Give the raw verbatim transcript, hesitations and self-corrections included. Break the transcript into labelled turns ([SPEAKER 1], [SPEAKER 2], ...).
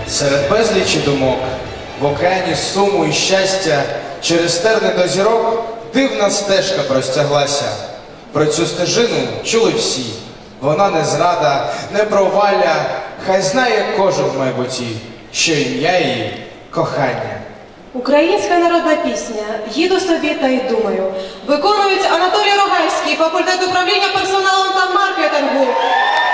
[SPEAKER 1] Серед безлічі думок, в океані суму і щастя, через терни до зірок дивна стежка простяглася. Про цю стежину чули всі. Вона не зрада, не провалля, хай знає кожен в майбутті, що ім'я її – кохання.
[SPEAKER 2] Українська народна пісня «Їду собі та й думаю» виконують Анатолій Рогальський, факультет управління персоналом та маркетингу.